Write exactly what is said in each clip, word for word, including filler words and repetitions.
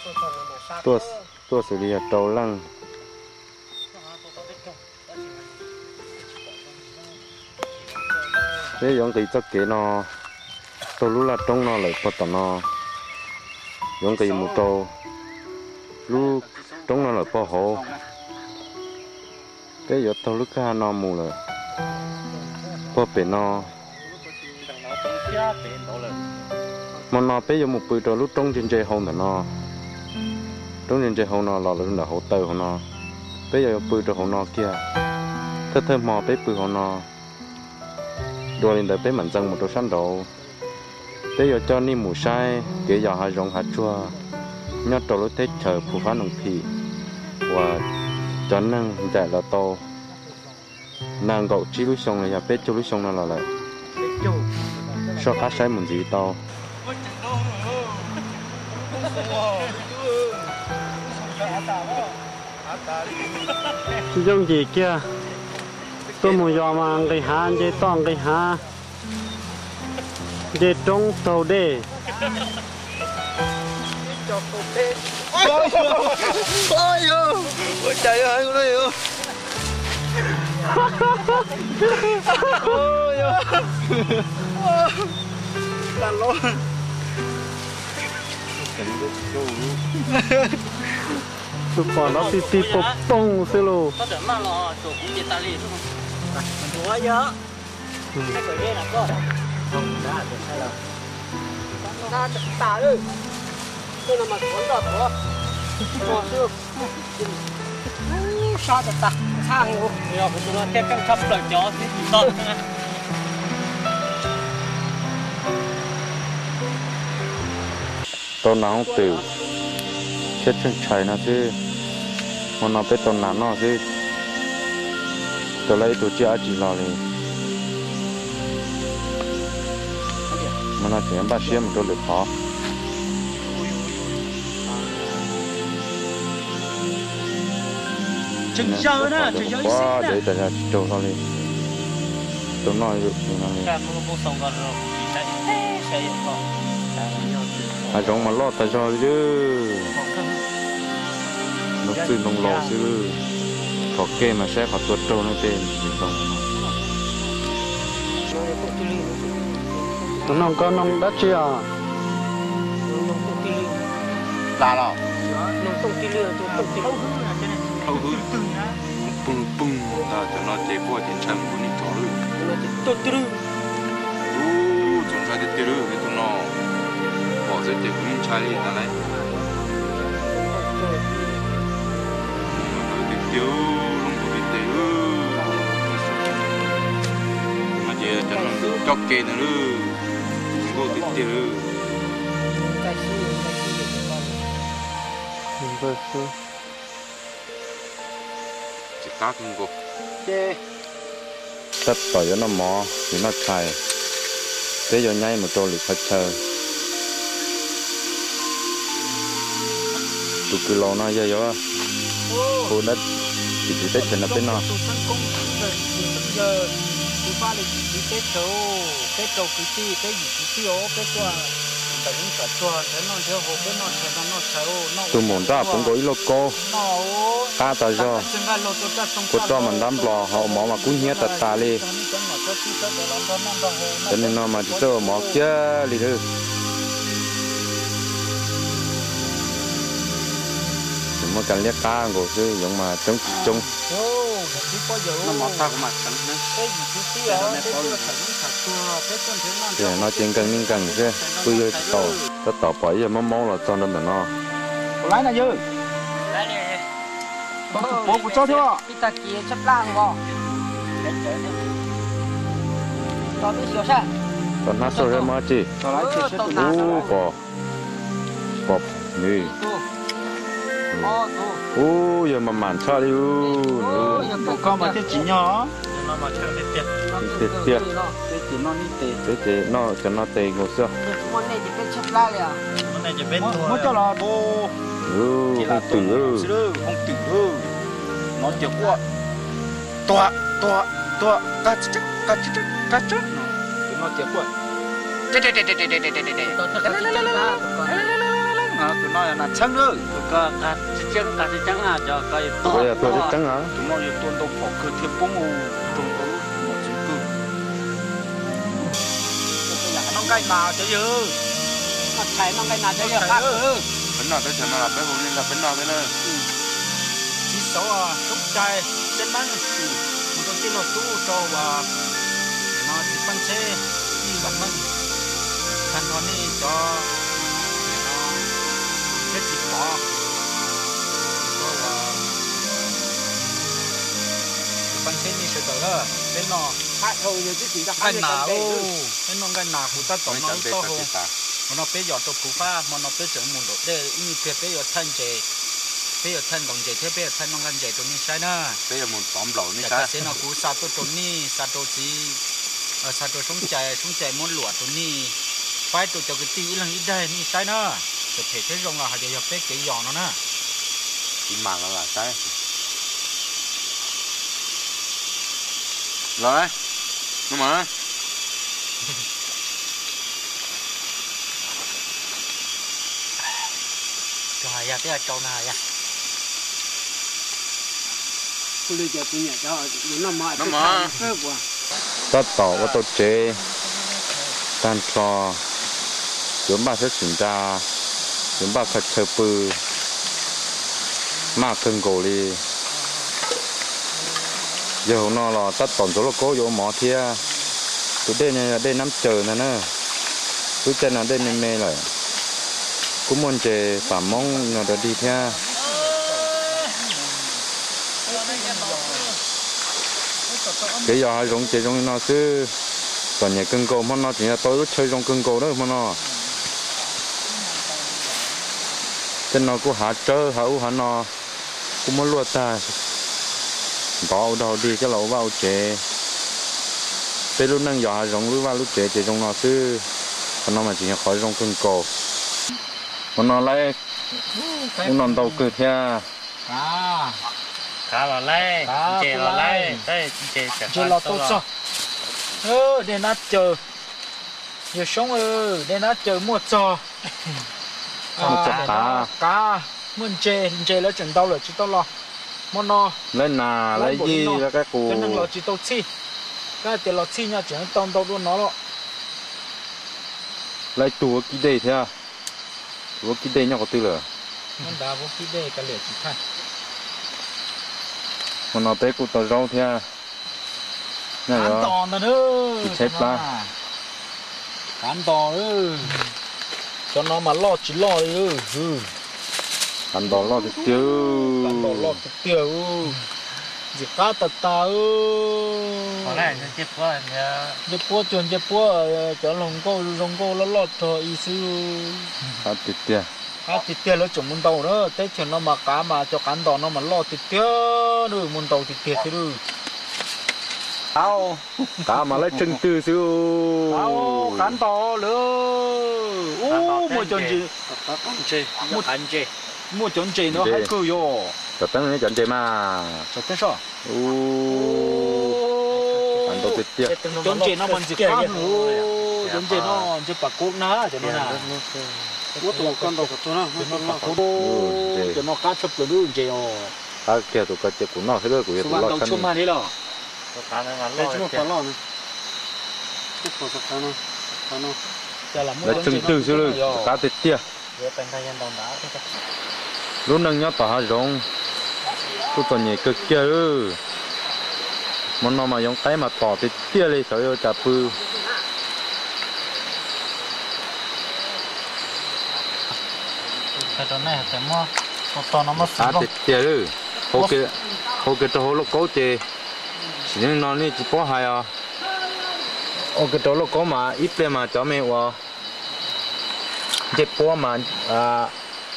tua tua xử lý trâu lăng thế giống cái chắc cái nó trâu lú là trông nó lại bắt nó giống cái một trâu lú trông nó lại bao hồ cái giờ trâu lú cá nó mù rồi bao bể nó mà nó bây giờ một bữa trâu lú trông trên trời hông là nó trông trên trời hông nó là lúc là hậu tờ hông nó bây giờ bữa trâu hông nó kia thơ thơ mò bây bữa hông nó đua lên tới bây mình dâng một trâu sắn đầu bây giờ cho ni mù sai cái giờ hai rong hạt chua nhớ trâu lú tết chờ phù phá nông phi và cho năng chạy là to nàng cậu chỉ lúc xong là biết cho lúc xong là lại cho cá sai một gì to dùng gì kia tôi muốn dò mà cái há dây tòng cái há dây trống tàu đê ôi ôi ôi trời ơi con này ôi là lo tụi con nó tì tì bông bông xí lô có thể mang nó chỗ cũng như ta đi đúng không? Ủa nhớ cái cửa đây là có không đã được hay là ta tả đi tôi là mà con đọt của của chưa sao được ta sang luôn giờ của tôi nó thêm căng chắp lời chó thì đọt tôi nào không từ chết chân chạy nó chứ mà nó biết tôi nào nó chứ tôi lấy tôi chia chỉ lo đi mà nó chỉ ba xe mà tôi được khó chừng giờ đó chừng giờ quá xí để tại nhà trâu nó đi tôi nói được thì nó đi cái mua mua xong rồi chạy chạy rồi à trong mà lo tại sao chứ nó từ nông lò chứ có kê mà sẽ có tuột trâu nó tên gì không tụi nó có nông đất chưa là nào nông công ty lừa tôi công ty hậu hậu hư bung bung là cho nó chạy qua trên chân của nít thỏ rồi nó tôi tôi ô chúng ta đi tiêu rồi cái tụi nó bỏ ra để cũng chạy đi ta này mà đi tiêu luôn có đi tiêu mà giờ cho nó chọc kê nữa rồi có đi tiêu rồi cái gì cái gì vâng chỉ cá không có để tất tỏi cho nó mò thì nó chạy thế giờ nhảy một trâu lịch phải chờ tụi cứ lo nó giờ giờ cô đất thì chỉ tết cho nó bên nó giờ tu pha lịch đi tết châu tết châu cứ chi tết gì cứ chi ó tết qua tại những cái chùa thế nó theo hồ bên nó thế nó theo nó tụi muốn ra cũng có ý lô cô ta tại do cô cho mình đám lò họ mỏ mà cũng nhét tạt tà đi cho nên nó mà chỉ cho mỏ kia đi thôi chúng mà cần liếc cá ngồi chứ giống mà trống trống nó mọt ta cũng mà sẵn nữa thì nó trên cần nên cần chứ bây giờ tàu tất tàu bảy giờ mắm máu là cho nên là nó lái này dư đấy này bố của cho chưa đi ta kia chấp lang ngọ cho đi sửa sang còn nó sôi ra mà chị u bò bò nè u giờ mà màn sao đi u con mà cái chỉ nhỏ nó mà chơi biết tiệt tiệt tiệt cái chỉ nó đi tê thế thế nó cho nó tê ngồi xưa món này thì biết chấp lang à món này chỉ biết thôi mới cho là bố ừ không tử không tử nó chỉ qua toa toa toa cá chắc cá chắc cá chắc nó chỉ qua chết chết chết chết chết chết chết chết chết nó tụi nó là là trắng nữa có cả trắng cả trắng à cho cái to bây giờ tôi đi trắng hả chúng nó yêu tuân đâu phổ cơ thiệp bông u trồng có một chữ cư nó cái nào chứ dư nó chạy nó cái nào cho giờ khác bên nào tới chừng nào là bên hồ nên là bên nào bên nơi chỉ số à lúc chạy trên bánh một con tin lột tu cho và nó chỉ bánh xe đi gặp mình thành nó đi cho nó cái chỉ có cho là bánh xe đi sẽ tới đó bên nó hai hồi giờ chứ chỉ là cái nào bên nó cái nào cũng ta tổng nó to hơn mà nó bây giờ tôi phụ pha mà nó bây giờ muốn đổ đây như thế bây giờ thân chế bây giờ thân đồng chế thế bây giờ thân nó gần chế tụi ní sai nữa bây giờ muốn tóm lẩu ní sai cái nó cú sát tôi tụi ní sát tôi chỉ sát tôi sống chạy sống chạy muốn lụa tụi ní phải tôi cho cái tiêu là ít đây ní sai nữa để thể thế rong là họ giờ bây cái giòn nó nè chỉ màng nó là sai rồi nó mà trời ya cái trâu này ya cô lấy cho tôi nhặt cho nó mà nó mà ta tỏ và tôi chế tan cho chúng ba sẽ chuyển ra chúng ba phải chơi bự mà cưng cổ đi giờ hôm nay là ta tổng số là cố vô mỏ thia tôi đây này đây nắm chờ nè nè tôi chân là đây mê mê lại cũng muốn chơi phạm mong là đi theo cái giờ giống chơi giống nó chứ còn nhà cưng cổ mà nó chỉ là tôi chơi trong cưng cổ đó mà nó chân nó cũng hạ trơ hạ u hạ nó cũng muốn luộc ta bỏ đầu đi cái lẩu vào chế tới lúc năng giỏ giống lúc vào lúc chế chế trong nó chứ còn nó mà chỉ khỏi trong cưng cổ còn nó lấy nó đầu cứ theo à cá là lấy chè là lấy đây chè chơi là tốt sao ơ để nó chờ giờ sống ơ để nó chờ mua trò cá cá muốn chè chè là chừng đâu rồi chỉ tao lo muốn nó lên nà lấy gì là cái cù cái năng lo chỉ tao chi cái tiền lo chi nha chỉ nó tao tao luôn nó lo lấy tủ cái đây theo tủ cái đây nhau có tư lửa nó đào vô cái đây cái lửa chỉ thay mà nó tới cụ tao rau theo này cán đó to nữa nữa chết ba cán to nữa cho nó mà lo chỉ lo đi ừ ăn đó lo được chứ cán to lo thực tiêu chỉ cá tạt ta ư có lẽ sẽ chết quá nhá chỉ búa chuẩn chỉ búa cho lồng câu lồng câu nó lọt thôi ý sư ăn thịt tiền cá thịt tiêu nó chuẩn muốn tàu đó tết chuẩn nó mà cá mà cho cán to nó mà lo thịt tiêu rồi muốn tàu thịt tiêu thế rồi ao cá mà lấy chân tư chứ ao cán to nữa ô mua chuẩn gì ăn chè mua ăn chè mua chuẩn gì nó hay cười yo cho tao nói chọn chơi mà cho tên sao ô ăn đồ thịt tiền chuẩn gì nó mình chỉ cá nữa chuẩn gì nó chỉ bạc cốt ná cho nó là mua tổ con đầu của nó cho nó cá chụp rồi nữa gì ồ cá kia tụi cá chết của nó thế rồi của tụi bạn nó đầu khăn chụp mà đi rồi cá này là Đây lo chúng nó có lo này. Cái cổ sạc cá nó. Cá nó. cho là mua lấy chân tư chứ rồi cá thịt tiền để bên tay nhân đồng đá thế lúc nâng nhớ tỏ rong tôi còn nhảy cực kia ư món nó mà giống cái mà tỏ thì tia lên sợ yo chả pư cái đó này phải mua một to nó mất cá sụp thịt tia ư hồ kia hồ kia tôi hồ lúc cố chê chỉ nên nó đi chỉ có hai à ô cái tôi lúc cố mà ít lên mà cho mẹ vào chê bó mà à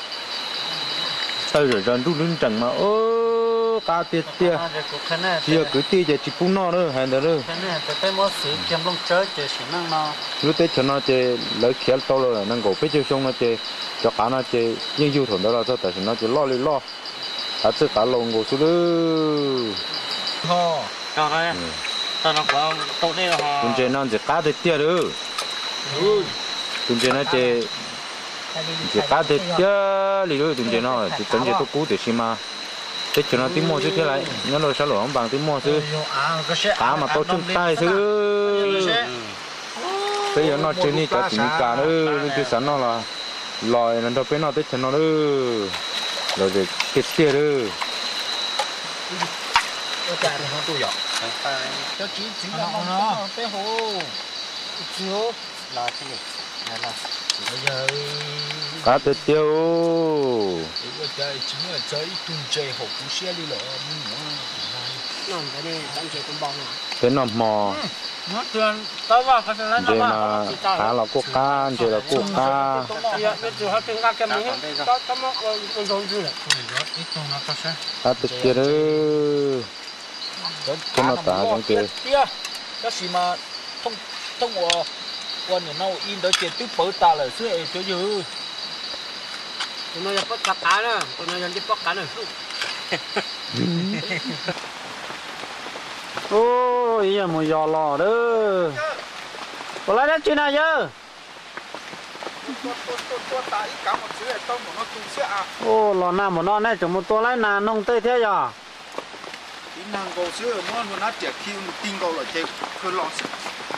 tao rồi rồi lúc đứng chẳng mà ơ cá tiệt tia chia cứ tia chỉ chỉ phun nó nữa hay nữa cái này phải tới mua sữa kiếm lông chơi chơi xí năng nó lúc tết cho nó chơi lấy khéo to rồi năng cổ biết chơi xong nó chơi cho cá nó chơi nhưng yêu thuần đó là sao tại nó chơi lo đi lo cá chơi cá lồng cổ xuống nữa ho cho nó cho nó có tốt đây là con chơi nó chơi cá tiệt tia nữa con chơi nó chơi chỉ cá thì chứ lì đôi từng chuyện nó chỉ từng chuyện tôi cú thì xem mà thế cho nó tìm mua chứ thế lại nhớ rồi sao lỏng bằng tìm mua chứ cá mà tôi chung tay chứ bây giờ nó chơi ní cả tìm cá nữa cái sản nó là lòi nó đâu biết nó tới chân nó nữa rồi để cái tiền nữa cái này không tôi dọn cho chỉ chỉ là nó bé hồ chiếu là thế này này là bây giờ cá tết tiêu bây giờ chơi chính là chơi cùng chơi hộp cú xe đi lọ nó cái này đang chơi con bông à cái nó mò nó thường tao vào cái này chơi nó là cá là cua cá chơi là cua cá giờ bây giờ họ từng cái cái mình có có một con rồng chứ ít con nó có sao cá tết tiêu đó cái nó tả trong kia cái gì mà thông thông của con nhà nó in tới chuyện tiếp bớt ta là xưa cho dư tụi nó bắt cá cá nữa tụi nó đi bắt cá nữa ôi giờ một giò lò đó có lấy đất chuyện nào chứ ô lò nào một non này chúng một tôi lấy nà nông tây thế giờ kỹ năng cầu xưa nó nó nát chẹt khi tin cầu là chẹt cứ lo sợ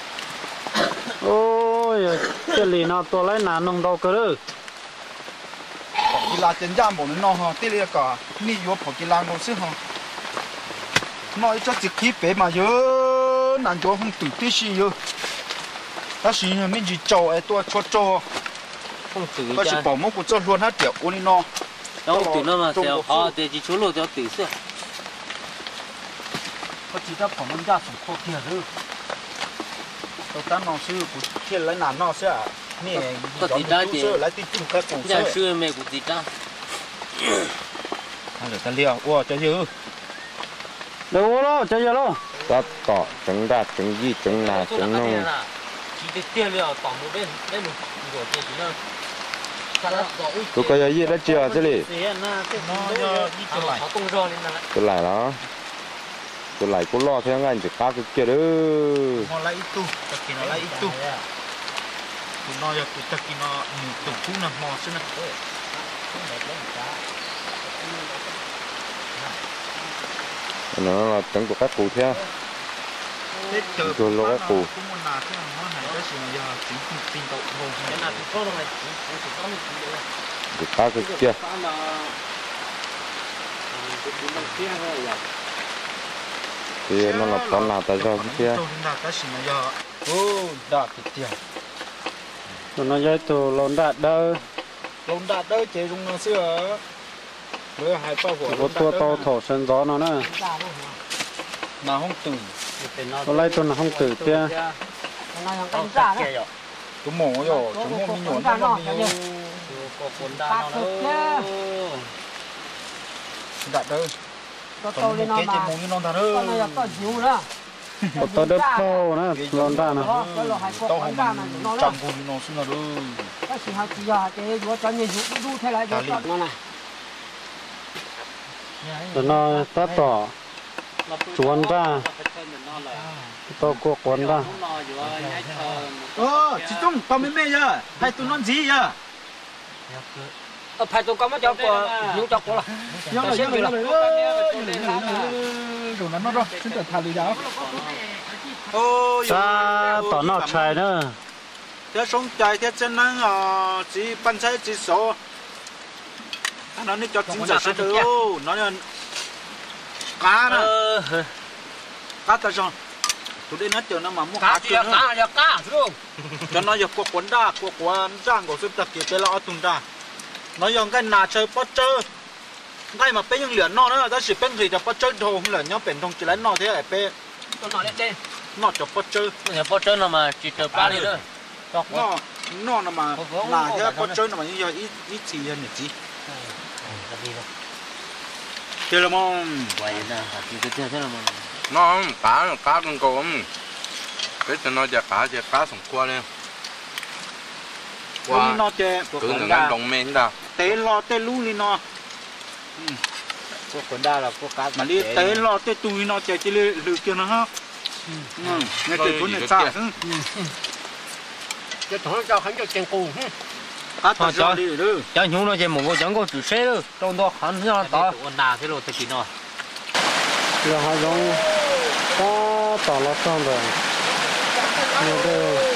ôi cái lì nào tôi lấy nà nông đâu cơ đó kỹ là chân giam bộ nó ha tê liệt cả ni vô bỏ kỹ năng cầu xưa ha nói cho chẹt khí bé mà nhớ nạn cho không tự tí gì nhớ ta xí mình chỉ trâu ấy tôi cho trâu không tự ta chỉ bỏ một cục cho luôn hết tiểu ôn nó đâu tự nó mà theo họ thì chỉ chú lô theo tự xưa có chỉ ta bỏ nó ra sủng khô kia rồi tôi ta nó sư của thiên lấy nàn nó sẽ nè có tí ra thì lấy tí chung cái củ nhà xưa mẹ của tí ra hay là ta liều ua cho dư đâu đó chơi giờ đâu cá tỏ trứng đá trứng gì trứng nà trứng nông chỉ để tiền liệu tổng một bên bên một của tiền chỉ là tôi có gì đó chưa chứ lì nó tung rò lên là tôi lại đó tôi lại cũng lo theo anh chỉ cá cái kia đó nó lấy tu tất kỳ nó lấy tu tụi nó giờ tụi tất kỳ nó tụi cú nè mò xí nè nó là trứng của các cụ theo rồi lo cái củ cũng muốn là cái nó này cái gì giờ chỉ tin tụi hồ cái nào thì có rồi chỉ có mình thì cá cái kia thì nó là con nào tại do cái kia ô đạt cái tiền tụi nó chơi tụ lon đạt đâu lồng đạt đấy chế dùng nó xưa với hai bao của có tua to thổ sân gió nó nữa mà không từ có lấy tụi nó không tử tia nó đang canh giả đó chúng mổ rồi chúng mổ mình nhổn nó mình có cuốn đá nó đó đạt đấy có tàu lên nó mà nó đạt đấy con này là có nhiều đó có to đất khô nữa lon ra nó tao không trăm củ nó xuống là đấy cái gì hạt gì à cái vừa cho nhiều dụ đu thế lại cho nó này tụi nó tát tỏ chuồn ra to cô cuốn ra ơ chị Trung tao mới mê giờ hay tụi nó gì giờ ờ phải tụi con mới cho cô nhiều cho cô là nhớ là nhớ là rồi nó nó rồi xin được thả đi đó ôi ra tỏ nó chạy nữa thế sống chạy thế chân năng ờ chỉ ban trái chỉ số nó đi cho chính giả sẽ được nó là cá nè cá ta cho tụi đây nó chờ nó mà mua cá cá cá là cá luôn cho nóយកគាត់ដាគាត់គាត់ចាងក៏សុទ្ធតែគេឡអត់ទុនដាnó dùng cái nà chơi bắt chơi ngay mà bên những lửa nó nữa ta chỉ bên thì là bắt chơi thôi lửa nhau bên trong chỉ lấy nó thế lại bên nó lên đây nó cho bắt chơi nhà bắt chơi nó mà chỉ chờ ba đi thôi nó nó là mà là thế bắt chơi nó mà như giờ ít ít gì hơn được gì chơi là mong vậy nè chỉ cái thế là mà nó cá cá con cô cái cho nó giờ cá giờ cá sòng qua lên qua nó chơi cứ đừng ăn đồng men đâu té lo té lú đi nó cô còn đa là cô cá mà đi té lo té tui nó chơi chỉ lừa kia nó ha nghe chơi cuốn này sao cái thằng cháu hắn cho tiền cù cá tao cho đi rồi cho nhung nó chỉ một cái chẳng có chủ xe rồi trong đó hắn ra tao ôn đà thế rồi thì chỉ nó giờ hai giống ta tỏ là xong rồi nhiều đây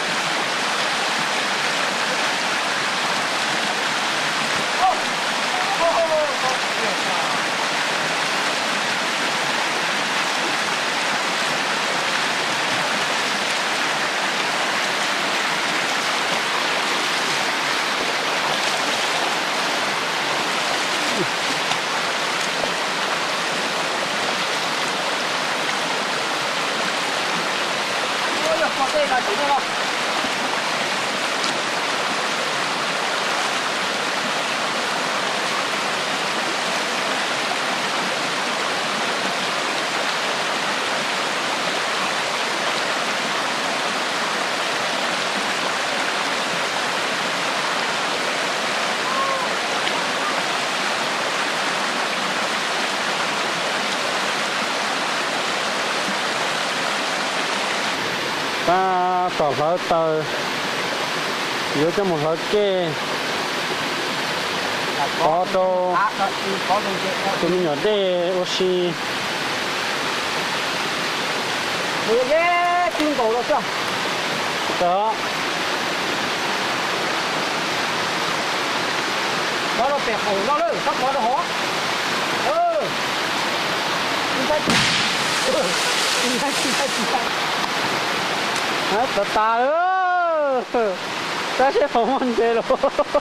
ta tỏ lỡ tờ dưới cho một lỡ kê có đồ tụi mình nhỏ đê oxy Bây giờ kim cổ rồi chưa? đó Nó nó bẹp cổ nó lên, sắp nó nó hóa. Ừ. Đi tay. Đi tay, đi tay, đi tay. hết ta ta ơ ta sẽ không ăn gì rồi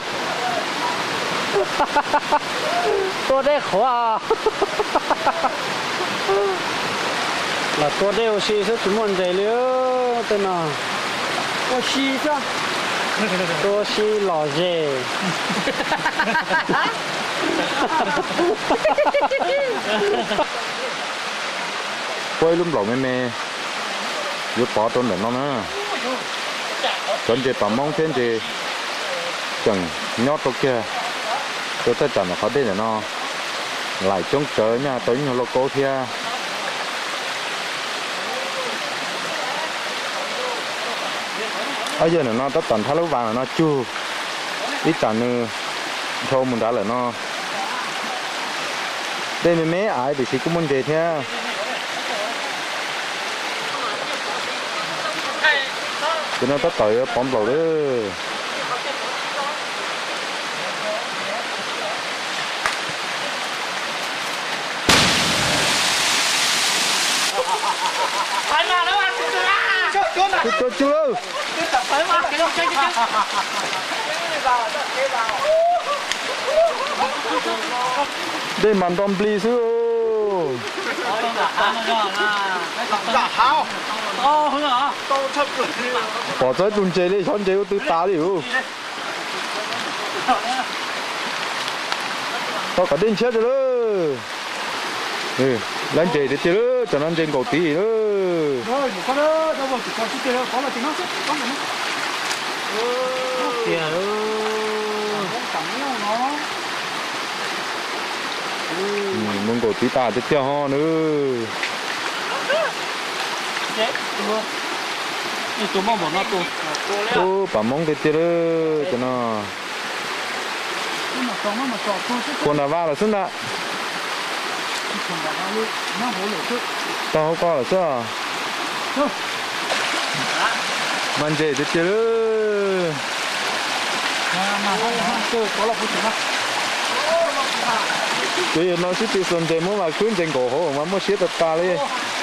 tôi đây khóa là tôi đây oxy sẽ chúng ăn gì nữa tên nào Oxy chưa? tôi oxy lò gì quay lúc lẩu mê mê vừa bỏ trốn để nó nữa trốn chỉ tầm mong trên chỉ chẳng nhót đâu kia tôi ta chẳng là khó đây để nó lại chống chớ nha tới nhiều lô cố kia ở giờ này nó tất tần tháo lúa vàng là nó chưa ít chẳng nữa thôi mình đã là nó đây mấy mấy ai thì chỉ cũng muốn về theo cho nó tất tới bóng vào đó Phải mà nó ăn chưa ra. Chưa chưa chưa chưa phải mà cái cái cái đây màn đom bì xưa bỏ tới tuần chơi đi chọn chơi tôi tá đi tao cả đêm chết rồi đó ừ lên chơi để chơi đó cho nó trên cầu tí nữa rồi có đó đâu mà chỉ có chơi đó có là tiếng nó chứ có mà nó kìa ơ không chẳng nó mông cổ tí ta tiếp theo ho nữa chết luôn đi tụi mong bọn nó tụi ô bà mông tiếp theo đó cho nó mà còn nó mà còn tôi chứ con nào vào là xin ạ còn là bao nhiêu nó hổ lửa chứ tao không có là sao mình chơi tiếp theo đó mà mà không chơi có là không chịu đâu bây giờ nó sẽ tiêu xuân chơi muốn là khuyến trên cổ hổ mà muốn xếp được ta đi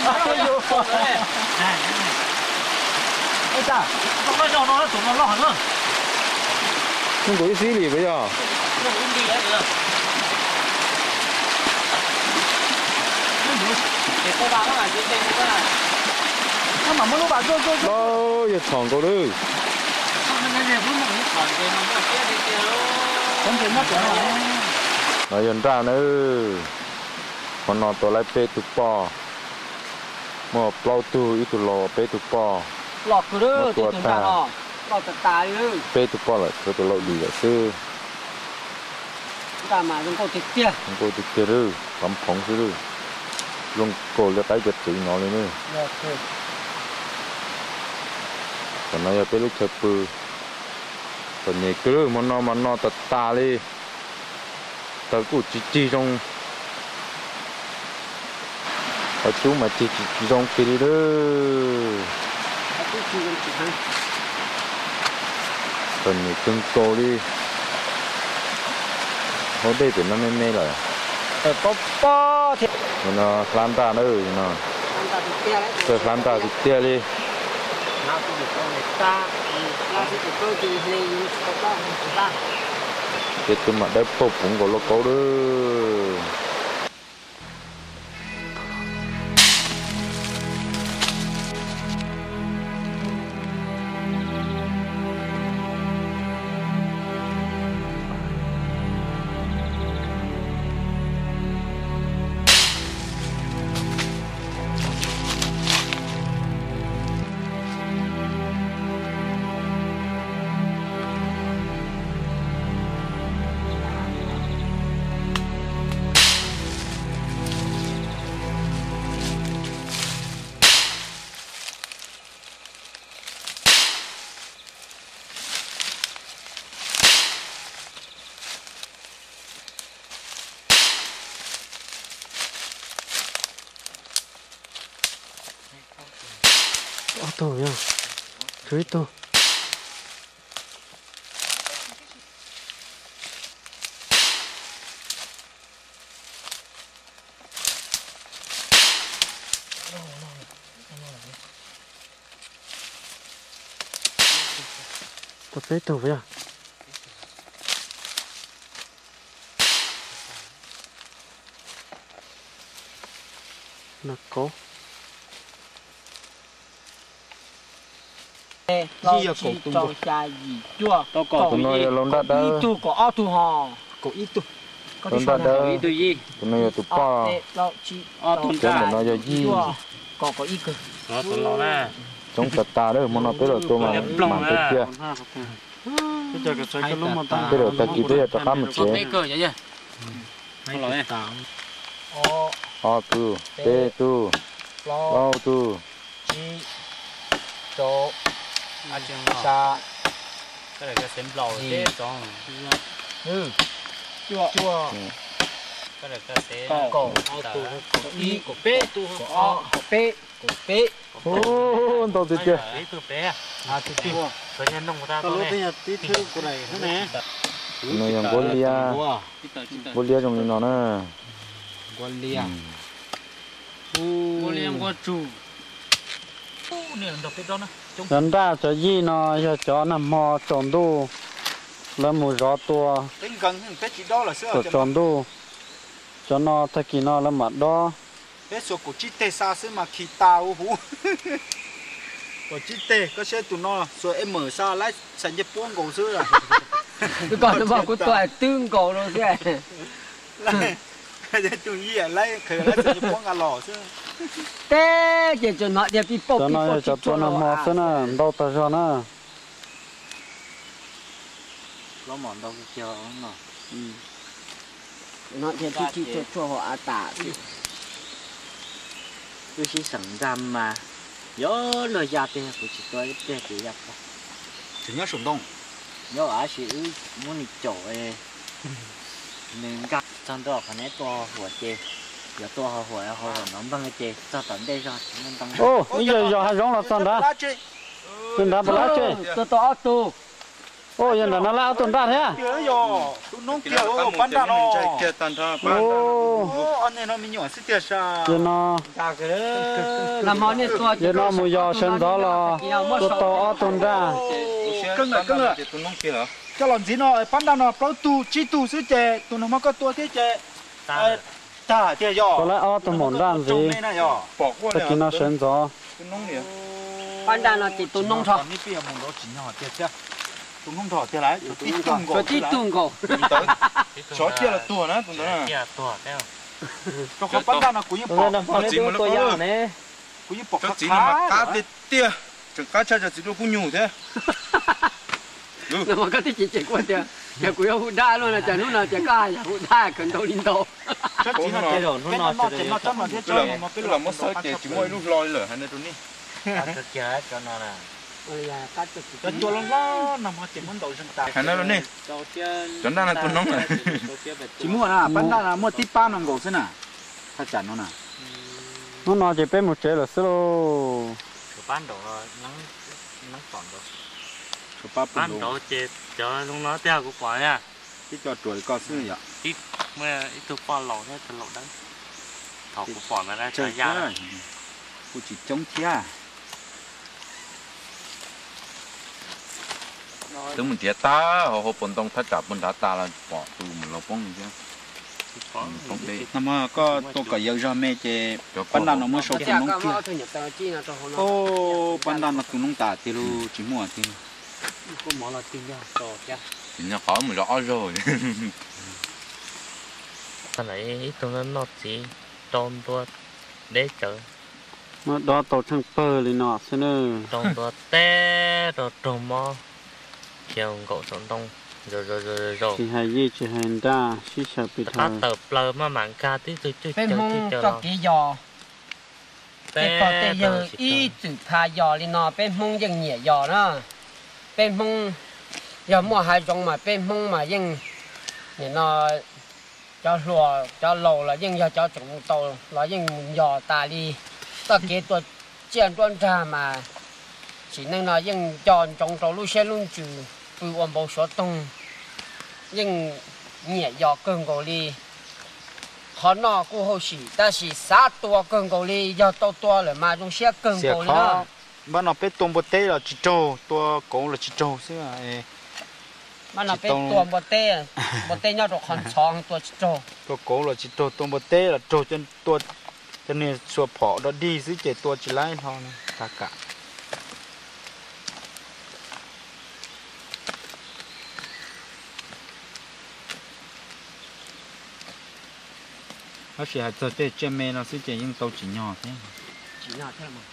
ôi ta không có cho nó tụi nó lo hẳn nữa không có gì gì bây giờ nó cũng đi đấy được để cô bà nó lại trên đây nữa nó mà muốn bà tôi tôi đâu giờ chọn cô đi không thể mất rồi nó dần ra nữa còn nó tôi lại bê tụ bò mà bao tu ít tu lò bê tụ bò lọt cứ đưa thì chúng ta lọt lọt thật tài đi bê tụ bò là tôi tôi lò đi là sư chúng ta mà chúng tôi trực tiếp chúng tôi trực tiếp đi cầm phóng sư đi dùng cổ cho tay giật chữ nó lên nữa còn nó giờ bê lúc chụp bự còn nhỉ cứ mà nó mà nó tạt ta đi tao cũng chỉ chỉ trong ở chú mà chỉ chỉ trong kia đi đó còn nhỉ cưng cô đi hôm đây thì nó mê mê rồi ở bó bó thì nó lan ta nữa nó rồi lan ta thì tia đi nào thì được con này ta nào thì được con thì này những con ta không ta cái tụi mà đếp phục cũng có lô cố đó ô tô nha chuối tô tập lấy tô vậy à nó có gì ở cổ trong cha gì chua to cổ tụi nó lông đắt đó ít tu cổ ao tu hò cổ ít tu có lông đắt đó ít tu gì tụi nó tụi pa cái mà nó giờ gì có có ít cơ nó tụi nó nè trong tạt ta đó mà nó tới rồi tôi mà làm cái kia bây giờ cái xoay cái lúc mà ta tới rồi ta kịp tới ta khám một chế cơ vậy nhá không nói ô o tu tê tu lo tu chi tô à chừng sa cái này cái xém lầu thế trong ừ chua chua cái này cái xém cổ cổ tu cổ y cổ bê tu cổ cổ bê cổ bê ô tao tới kia cái từ bé à tu chua cái nhân nông của ta tao có lúc này bây giờ tí thứ của này thế này nó dùng gôn lia gôn lia trong nó nè quan lia cô liêm cô chủ này đọc cái đó nè lần ra cho gì nó cho chó nằm mò tròn đu là một gió tua tính gần thì cái chỉ đó là cho tròn đu cho nó thay kỳ nó là mặt đó cái số của chị tê xa xứ mà khi tao hú của chị tê có xe tụi nó rồi em mở xa lái sẵn cho buông cổ xứ rồi cái con nó bảo của tôi tương cổ rồi thế lái cái tụi gì à lái khởi lái sẵn cho buông cả lò xứ té chỉ cho nó để bị bốc cho nó cho cho nó mò xí nè đâu ta cho nó nó mòn đâu cái chờ nó nó thì chỉ chỉ cho cho họ tả tôi chỉ sẵn rằm mà nhớ lời gia tê của chị tôi tê của gia tê chỉ nhớ sủng đông nhớ á chị muốn đi chỗ ấy nên gặp trong đó còn nét toหัวเจgiờ to họหัวhọ nó bằng cái ché cho tận đây rồi nên tăng ô bây giờ giờ hai giống là sao đó tuần đã bao chơi to to to ô giờ là nó lao tuần đã thế à kia yo tụi nó kia ô bán đàn nó kia tan tha ô anh này nó mình nhỏ xí tiệt sa giờ nó ta cái làm món này to giờ nó mùi giò sen đó là tôi to tuần ra cưng rồi cưng rồi tụi nó kia hả cho làm gì nó bán đàn nó bao tu chi tu xí chè tụi nó mà có tua thế chè ta chè yo có lẽ ở tuần mòn đan gì tất cả nó sen gió ban đàn nó chỉ tụi nông thọ นี่เปียมึงเราจีนห่อเตี้ยเตี้ยตุ้งห่อเตี้ยไรตุ้งตุ้ง cho tí tương cổ ชอเตี้ยละตัวนะตุ้งนั้น kia to theo ก็เขาปั้นด้านนะกูยังปอก nó lấy tôi tôi già này กูยังปอกจีนมาก้าเตี้ยจะก้าชาจะจีดูกูอยู่เท่ nó mà cái tí chỉ chỉ qua tia giờกูyêu hụt đa luôn là chả lúc nào chả cai chả hụt đa cần đâu linh đâu ชัดจีนนะcái nó nóจะมาจังมาเที่ยวจังมาเป็นหลังมาเสิร์ชเจจิ๋วไอ้ลูกลอยเหรอฮะในตัวนี้ cái kia cho nó là ơi là cắt được cho chua lắm lo nằm ở chỉ muốn đầu sinh ta Hãy nói luôn đi. Chuẩn ra là tôi nóng rồi. chỉ mua à bán ra là mua tí ba nòng gỗ xin à ta chả nó nè nó nói chỉ bên một chế là sơ lô bán đồ nắng nắng còn đồ số ba bán bốn đồ chế cho lúc nó theo của quả nha tí cho chuột có xưa vậy ít mà ít tôi qua lẩu thế thật lẩu đấy thọ của quả mà ra chơi chơi ra ra cô chỉ chống thia Tướng mình tía ta, họ họ bồn đông thắt chặt bồn đá ta là bỏ tù mình lâu bông chứ. Không đi. nằm mà có tôi có yêu ra mẹ chế ban đầu nó mới số tiền nông kia ô ban đầu nó tụi nông tả thì lu chỉ mua thì có mỏ là tiền nhau to chứ Thì nó khó mình rõ rồi. cái này ít tôi nó nó chỉ tròn tua để chở mà đó tổ thằng pơ thì nọ xem nữa tròn tua té rồi tròn mò chiều cậu tròn đông rồi rồi rồi rồi chỉ hay gì chỉ hay đa chỉ sợ bị ta thở tập lờ mà mạng ca tí tôi chơi chơi bên chơi mông chơi cho lo cái giò cái có cái giờ rồi ý chữ pha giò lên nó bên mông dừng nhẹ giò đó bên mông giờ mua hai种mà bên mông mà dừng nhẹ nó cho lùa cho lầu là dừng giờ cho chúng tàu là dừng giò ta đi tất cáiตัวเจียนต้นชามาchỉ nên là dừng chọn trong tàu lưu xe luôn chữ từ ổn bộ số tung dừng nhẹ giò cơn cầu đi khó nọ cũng hậu sĩ ta chỉ sát tua cơn cầu đi giờ to tua rồi mà trong xe cơn cầu đi đó ban đầu biết tuồng bột tê là chỉ trâu tua cổ là chỉ trâu xíu à mà nó bên tua bột tê bột tê nhau được còn chọn tua trâu tua cổ là chỉ trâu tuồng bột tê là trâu trên tua cho nên xua phỏ đó đi dưới chế tua chỉ lái thôi cả cả nó chỉ hay giờ tê trên mê nó sẽ chỉ những tàu chỉ nhỏ thế chỉ nhỏ thế mà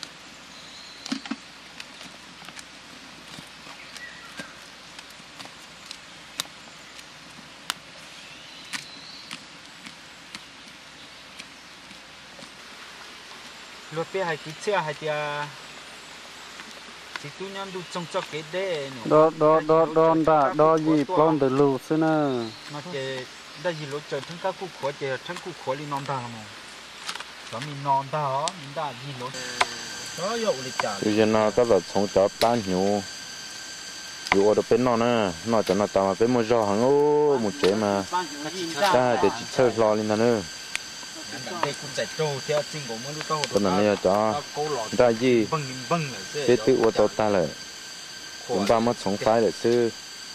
lúc bé hay cái xe hay tia chỉ tu nhân tu trồng cho cái đê đó đó đó đó đã đó gì plon từ lù xem nữa nó chỉ đã gì lúc trời thằng các cụ khó chỉ thằng cụ khó đi non ta mà đó mình non ta đó mình đã gì lúc đó dậu lịch trả Bây giờ nó có là sống cho bán nhiều. Dù ở đó bên nó nè, nó cho nó tao mà bên mua rau hàng ô một chế mà. Ta để chỉ chơi lo lên nữa. đây cũng chạy trâu theo chính của mấy lúc đó Cái này là cho ta gì vâng vâng là biết tự ô tô ta lại. Chúng ta mất sống phái để sư.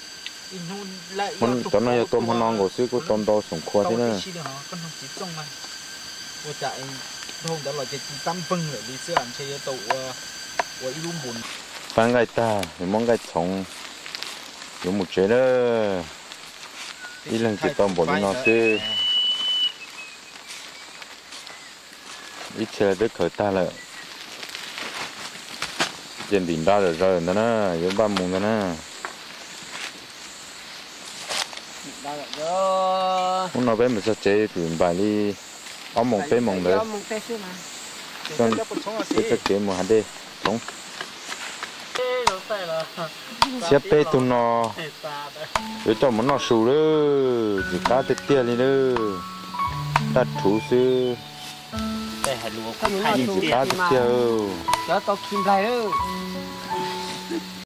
Mình cho nó tôm hoa non của sư của tôm to sống khoa thế nữa. Ôi chạy hôm đó là cái tâm vâng rồi đi xưa ăn chơi tụ của ilum bún Phán gai ta, mình mong gai sống. Dùng một chế đó. Ý lần cái tôm bò đi nó sư. Ít chơi đứt khởi ta lại. Trên đỉnh ra rồi rồi nữa nè, giống ba mùng nữa nè. Muốn nói với mình sẽ chế từ bài đi. Ông mong phê mong đấy. Xong sẽ chế một hạt đi. Đúng. Xếp bê tụi nó. Để cho nó sù đó. Chỉ cá tết tia đi đó. Đặt thủ sư. đây là lúa Không, nó là Chỉ cá tết tia. cho tao kim lại đó